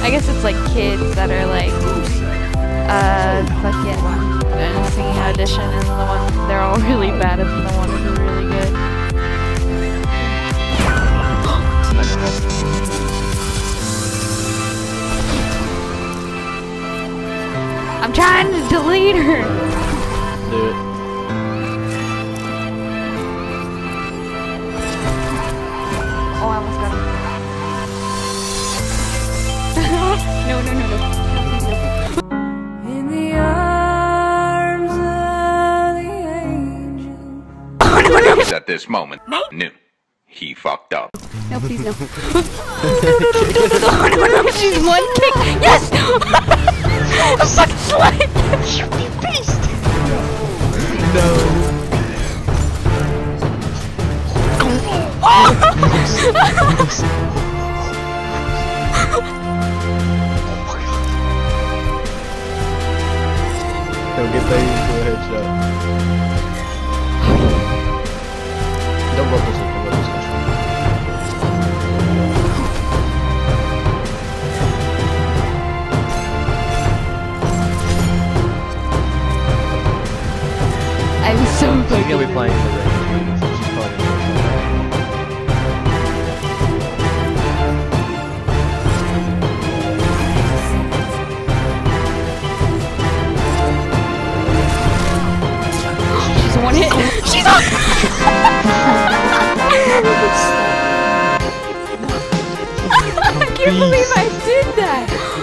I guess it's like kids that are like, fucking singing audition, and the one they're all really bad, and the one who's really good. I'm trying to delete her. Do it. Oh, I almost got him. No. In the arms of the angel. At this moment, knew he fucked up. No, please no. No. She's one kick. Yes! I'm fucking sweating. You beast. No. Don't get that into a headshot. Don't roll this one. I'm so She's fucking gonna be playing in the rain. She's probably gonna She's one hit. She's up! I can't believe I did that!